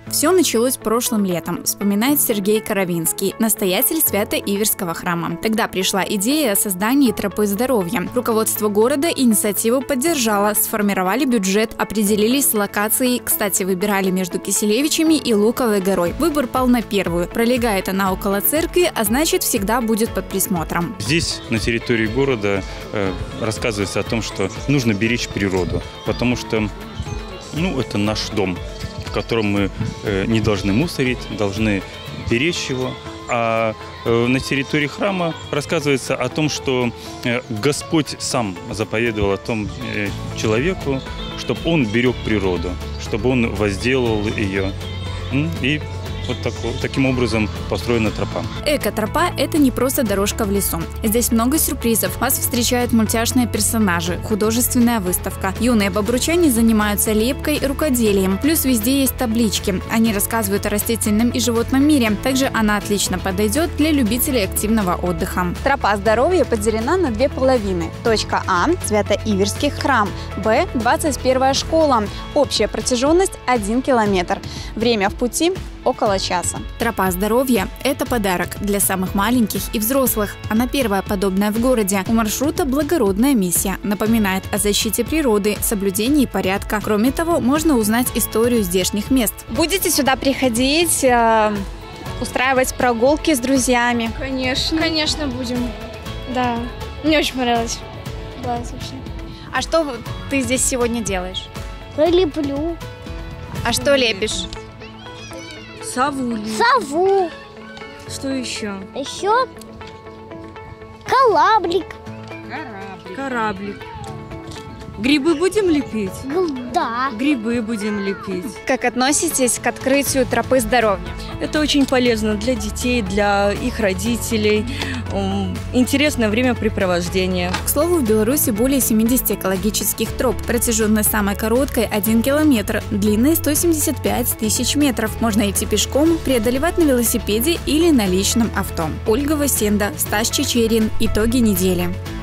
Все началось прошлым летом, вспоминает Сергей Коровинский, настоятель Свято-Иверского храма. Тогда пришла идея о создании тропы здоровья. Руководство города инициативу поддержало, сформировали бюджет, определились с локацией, кстати, выбирали между Киселевичами и Луковой горой. Выбор пал на первую. Пролегает она около церкви, а значит, всегда будет под присмотром. Здесь, на территории города, рассказывается о том, что нужно беречь природу, потому что это наш дом, в котором мы не должны мусорить, должны беречь его. А на территории храма рассказывается о том, что Господь сам заповедовал о том человеку, чтобы он берег природу, чтобы он возделывал ее. И вот таким образом построена тропа. Эко-тропа – это не просто дорожка в лесу. Здесь много сюрпризов. Вас встречают мультяшные персонажи, художественная выставка. Юные бобручане занимаются лепкой и рукоделием. Плюс везде есть таблички. Они рассказывают о растительном и животном мире. Также она отлично подойдет для любителей активного отдыха. Тропа здоровья поделена на две половины. Точка А – Свято-Иверский храм. Б – 21-я школа. Общая протяженность 1 километр. Время в пути – около часа. Тропа здоровья – это подарок для самых маленьких и взрослых. Она первая подобная в городе. У маршрута благородная миссия. Напоминает о защите природы, соблюдении порядка. Кроме того, можно узнать историю здешних мест. Будете сюда приходить, устраивать прогулки с друзьями? Конечно. Конечно, будем. Да. Мне очень понравилось. Класс вообще. А что ты здесь сегодня делаешь? Я леплю. А что лепишь? Сову. Сову. Что еще? Еще кораблик. Кораблик. Грибы будем лепить? Да. Грибы будем лепить. Как относитесь к открытию тропы здоровья? Это очень полезно для детей, для их родителей. Интересное времяпрепровождение. К слову, в Беларуси более 70 экологических троп. Протяженность самой короткой – 1 километр, длинной – 175 тысяч метров. Можно идти пешком, преодолевать на велосипеде или на личном авто. Ольга Васенда, Стас Чечерин. Итоги недели.